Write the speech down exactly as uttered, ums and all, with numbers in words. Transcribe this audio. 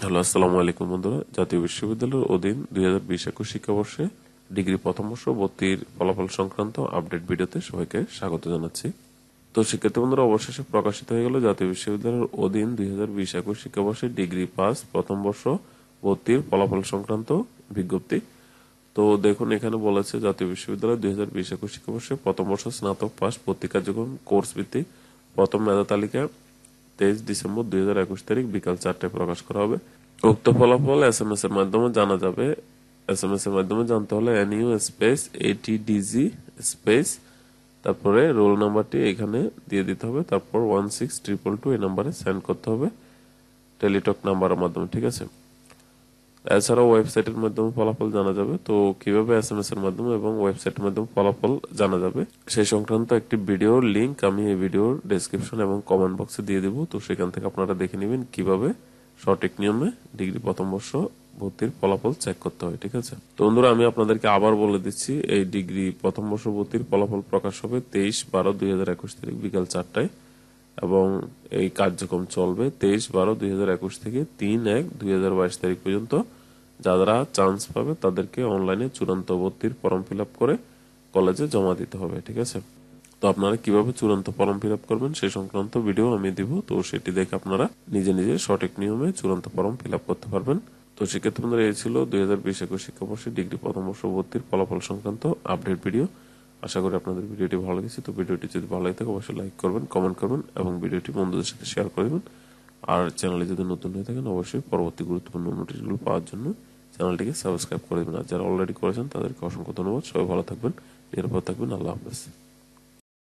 Hello, আসসালামু আলাইকুম বন্ধুরা। জাতীয় বিশ্ববিদ্যালয়ের অধীন দুই হাজার বিশ একুশ শিক্ষাবর্ষে ডিগ্রি প্রথম বর্ষ ভর্তির ফলাফল সংক্রান্ত আপডেট ভিডিওতে সবাইকে স্বাগত জানাচ্ছি। তো শিক্ষার্থী বন্ধুরা, অবশেষে প্রকাশিত হয়ে গেল জাতীয় বিশ্ববিদ্যালয়ের অধীন দুই হাজার বিশ একুশ শিক্ষাবর্ষে ডিগ্রি পাস প্রথম বর্ষ ভর্তির ফলাফল সংক্রান্ত বিজ্ঞপ্তি। তো দেখুন, এখানে বলেছে জাতীয় বিশ্ববিদ্যালয় দুই হাজার বিশ একুশ শিক্ষাবর্ষে প্রথম বর্ষ স্নাতক পাস ভর্তি কার্যক্রম কোর্স ভিত্তিক প্রথম মেধা তালিকা তেইশ ডিসেম্বর দুই হাজার একুশ তারিখ বিকাল চারটায় প্রকাশ করা হবে। উক্ত ফলাফল এস এম এস এর মাধ্যমে জানা যাবে। এস এম এস এর মাধ্যমে জানতে হলে এনইউ স্পেস এটিডিজি স্পেস তারপরে রোল নাম্বারটি এখানে দিয়ে দিতে হবে, তারপর ওয়ান সিক্স ট্রিপল টু এই নাম্বারে সেন্ড করতে হবে টেলিটক নাম্বারের মাধ্যমে, ঠিক আছে। এছাড়াও ওয়েবসাইটের মাধ্যমে ফলাফল জানা যাবে। তো কিভাবে এস এম এস এর মাধ্যমে এবং ওয়েবসাইটের মাধ্যমে ফলাফল জানা যাবে সেই সংক্রান্ত একটি ভিডিওর লিঙ্ক আমি এই ভিডিওর ডেসক্রিপশন এবং কমেন্ট বক্সে দিয়ে দেবো। তো সেখান থেকে আপনারা দেখে নেবেন কিভাবে সঠিক নিয়মে ডিগ্রি প্রথম বর্ষ ভর্তির ফলাফল চেক করতে হয়, ঠিক আছে। তো বন্ধুরা, আমি আপনাদেরকে আবার বলে দিচ্ছি, এই ডিগ্রি প্রথম বর্ষ ভর্তির ফলাফল প্রকাশ হবে তেইশ বারো দুই হাজার একুশ তারিখ বিকাল চারটায় এবং এই কার্যক্রম চলবে তেইশ বারো দুই হাজার একুশ থেকে তিন এক দুই হাজার বাইশ তারিখ পর্যন্ত। যারা চান্স পাবে তাদেরকে অনলাইনে চূড়ান্ত ভর্তির ফর্ম ফিল আপ করে কলেজে জমা দিতে হবে, ঠিক আছে। তো আপনারা কিভাবে চূড়ান্ত ফর্ম ফিল আপ করবেন সেই সংক্রান্ত ভিডিও আমি দিব। তো সেটি দেখে আপনারা নিজে নিজে সঠিক নিয়মে চূড়ান্ত ফর্ম ফিল আপ করতে পারবেন। তো সেক্ষেত্রে বন্ধুরা, এই ছিল দুই হাজার বিশ একুশ শিক্ষাবর্ষে ডিগ্রি প্রথম বর্ষ ভর্তির ফলাফল সংক্রান্ত আপডেট ভিডিও। আশা করি আপনাদের ভিডিওটি ভালো লেগেছে। তো ভিডিওটি যদি ভালো লাগে থাকে অবশ্যই লাইক করবেন, কমেন্ট করবেন এবং ভিডিওটি বন্ধুদের সাথে শেয়ার করবেন। আর চ্যানেলে যদি নতুন হয়ে থাকেন অবশ্যই পরবর্তী গুরুত্বপূর্ণ নোটিশগুলো পাওয়ার জন্য চ্যানেলটিকে সাবস্ক্রাইব করে দেবেন। আর যারা অলরেডি করেছেন তাদেরকে অসংখ্য ধন্যবাদ। সবাই ভালো থাকবেন, নিরাপদ থাকবেন। আল্লাহ হাফেজ।